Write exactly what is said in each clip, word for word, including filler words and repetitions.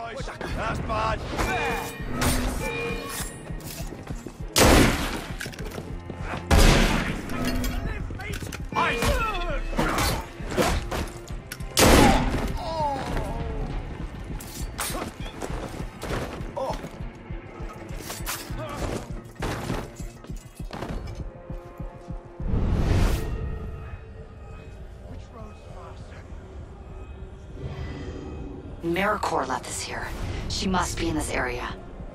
Nice. That's bad. AmeriCorps left this here. She must be in this area.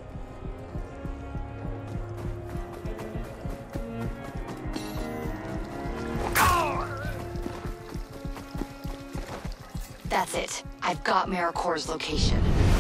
That's it. I've got AmeriCorps' location.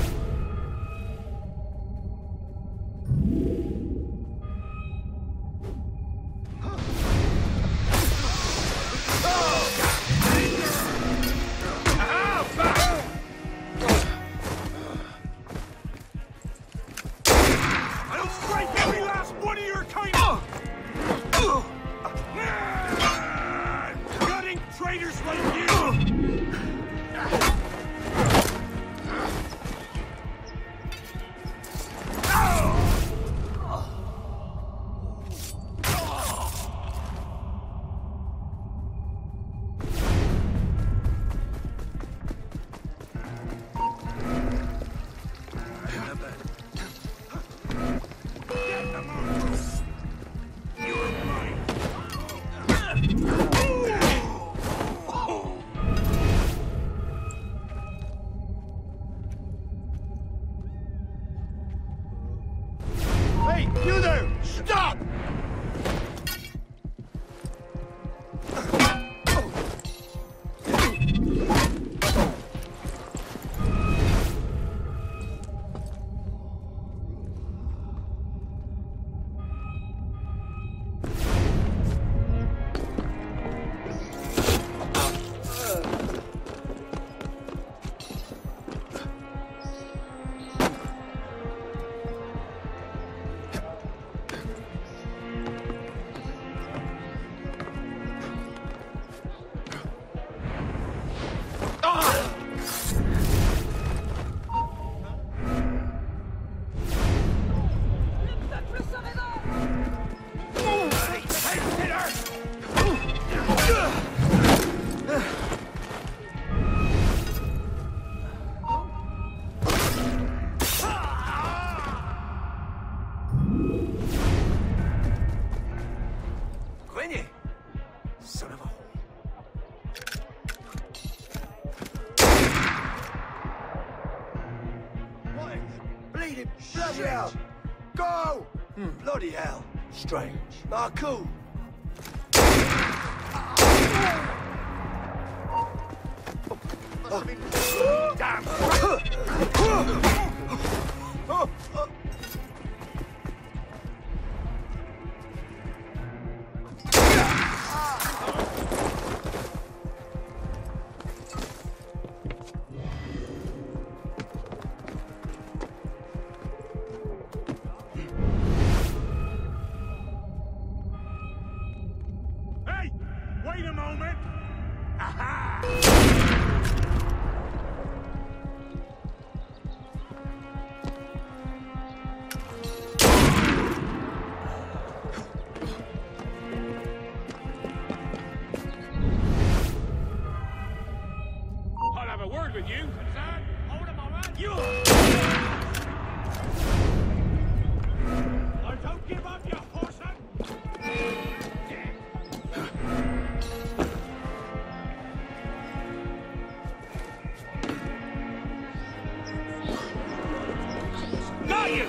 Bloody hell! Go! Hmm, bloody hell. Strange. Ah, cool. Damn! Wait a moment! Aha! I'll have a word with you. Hold him, all right? You! I don't give up, you horseman! Got you!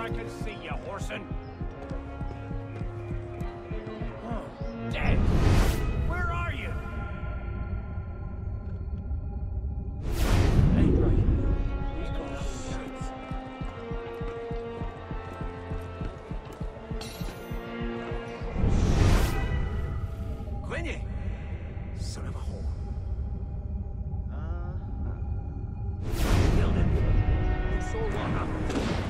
I can see you, Orson. Oh, dead. Where are you? Hey, right. He's got shit. Quinny! Son of a whore. Killed him. You saw what happened.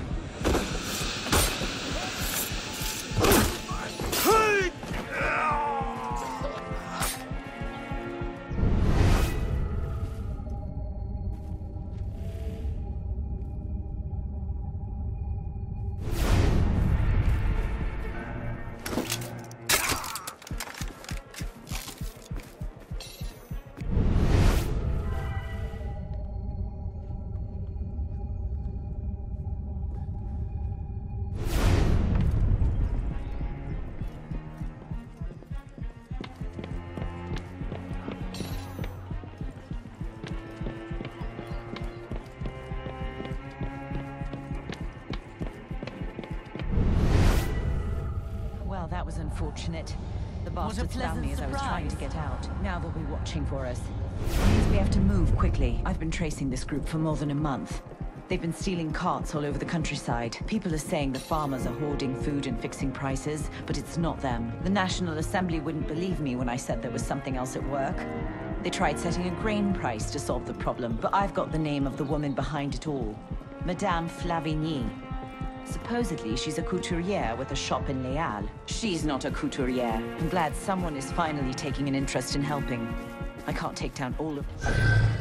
Well, that was unfortunate. The bastards found me as I was trying to get out. Now they'll be watching for us. It means we have to move quickly. I've been tracing this group for more than a month. They've been stealing carts all over the countryside. People are saying the farmers are hoarding food and fixing prices, but it's not them. The National Assembly wouldn't believe me when I said there was something else at work. They tried setting a grain price to solve the problem, but I've got the name of the woman behind it all. Madame Flavigny. Supposedly, she's a couturière with a shop in Leal. She's not a couturière. I'm glad someone is finally taking an interest in helping. I can't take down all of... I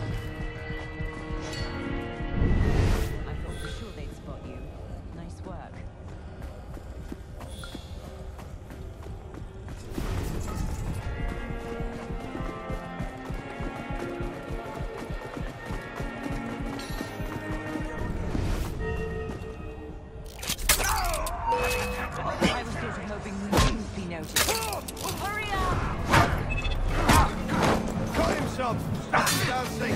thought for sure they'd spot you. Nice work. I was sort of hoping we wouldn't be noticed. Hurry up! Got him some! Dancing!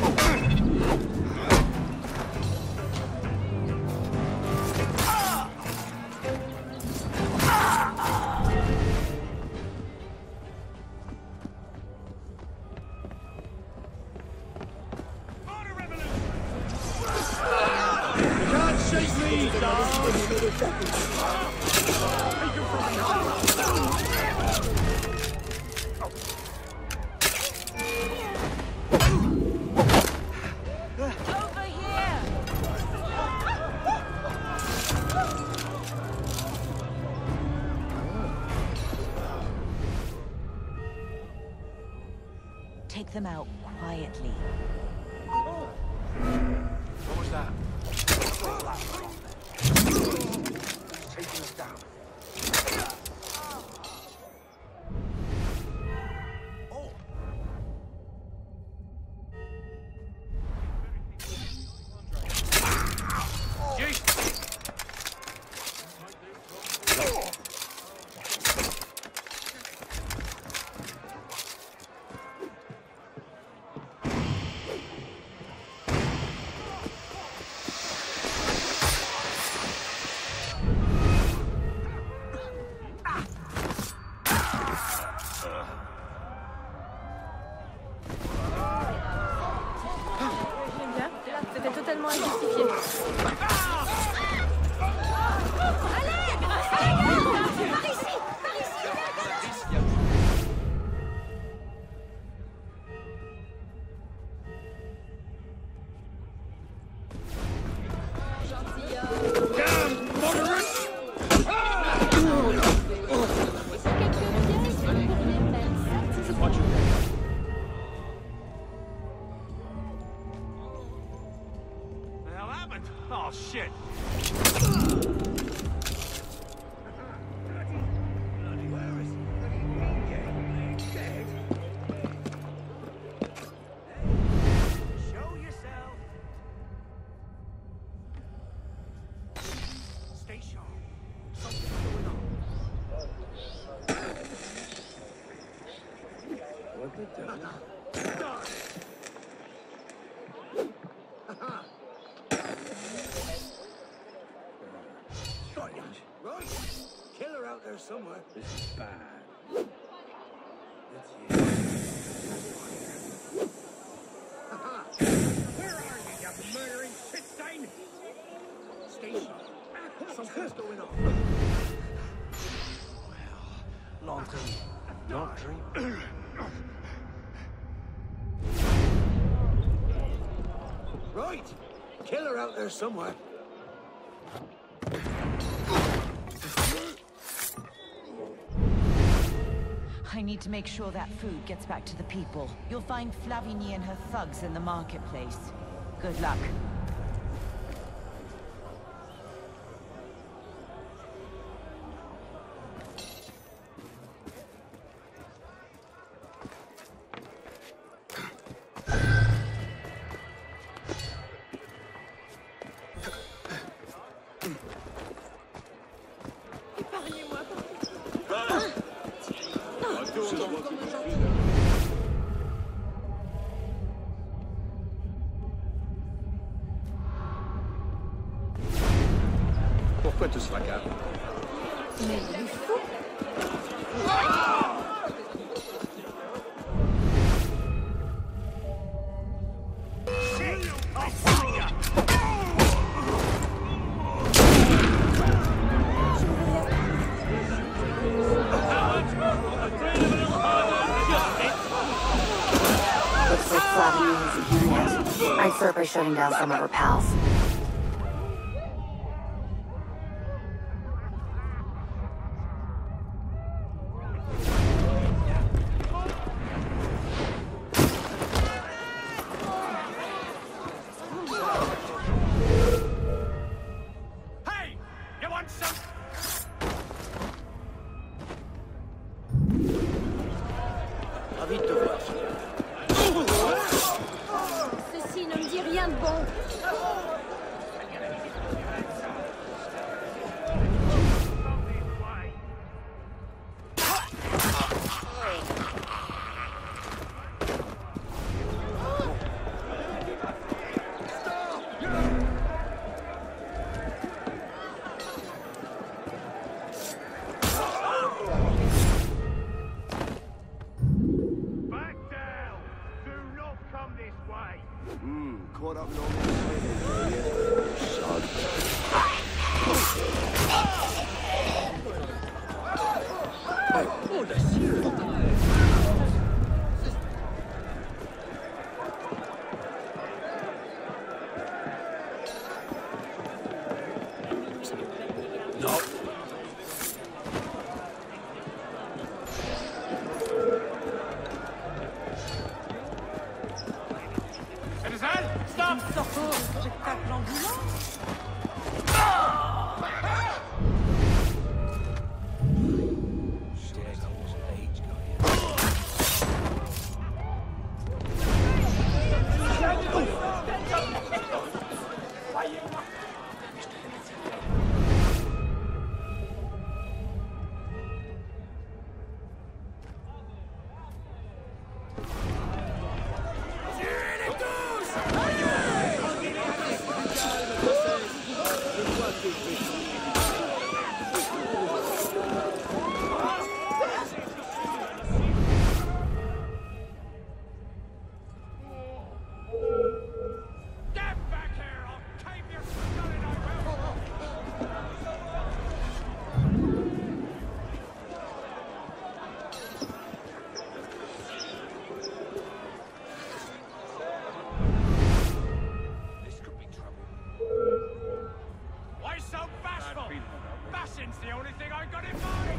Order revolution! Can't shake me, dog! Over here! Take them out quietly. What was that? Taking us down. Oh! Jeez! C'était totalement injustifié. The hell happened? Oh, shit. Where is he? Dead. Dead. Show yourself. Stay sharp. Something's going on. What the devil? Got you. somewhere. This is bad. Where are you, you murdering shit stain? Station. Something's going on. Well, long term. Not dream. Right. Killer out there somewhere. I need to make sure that food gets back to the people. You'll find Flavigny and her thugs in the marketplace. Good luck. Pourquoi tout ce fracas? Mais il est fou. Looks like Flavigny is a unit. I'd start by shutting down some of her pals. Hey! You want some? Ravi de te voir. Ceci ne me dit rien de bon. Back down! Do not come this way! Hmm, caught up in all this Sod. Oh, the shit. No. Citizen, stop! Spectacle ambulant. Get back here! I'll cave your skull in, I will! This could be trouble. Why so bashful? Bashing's the only thing I got in mind!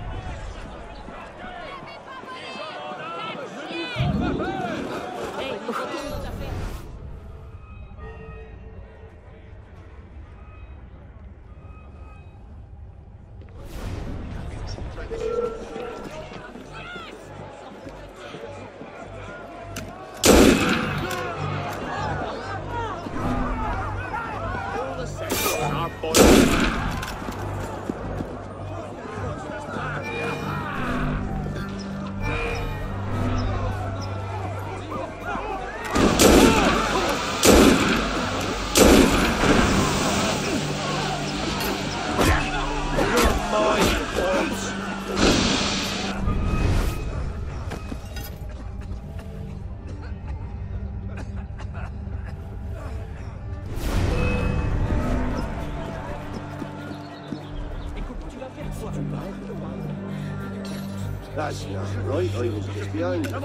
Our boy. You're mine, boys. That's not right, I was just behind you.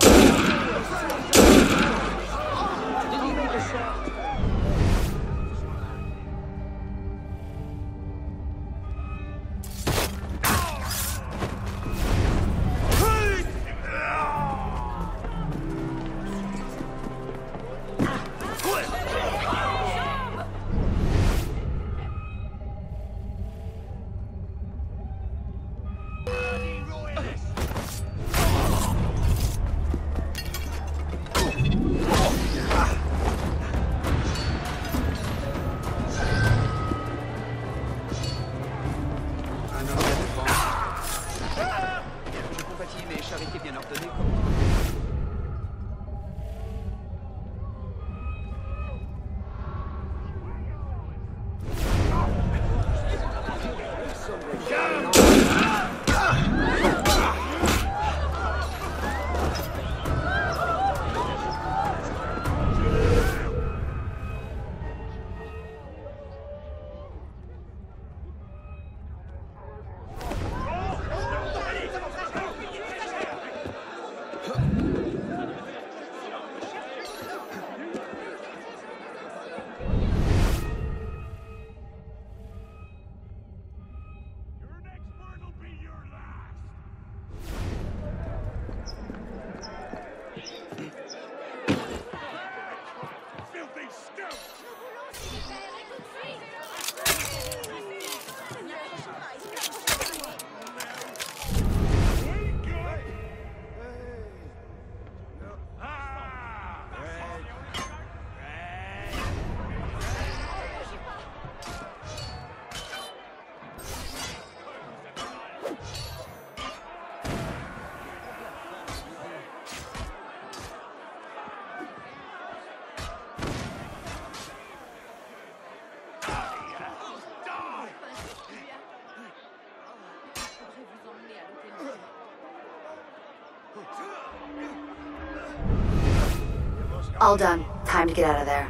All done. Time to get out of there.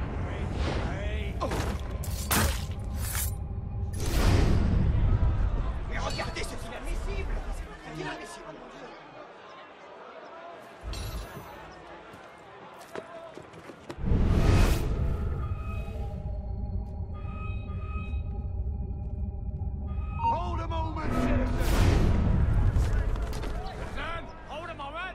Hold a moment, citizen! Citizen, hold a moment.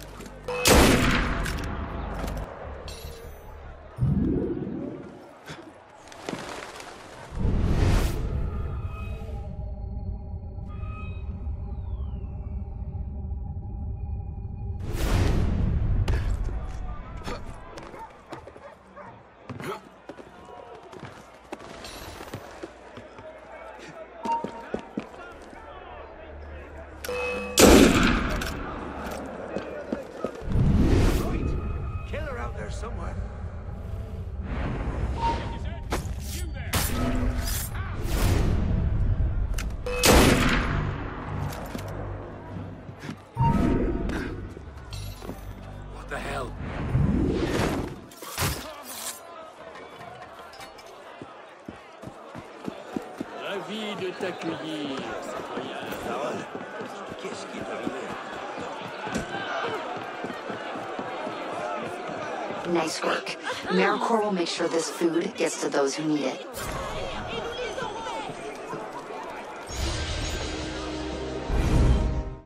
Killer out there somewhere. You there. What the hell? Ravi de t'accueillir, citoyen. Qu'est-ce qui est arrivé? Nice work. AmeriCorps will make sure this food gets to those who need it.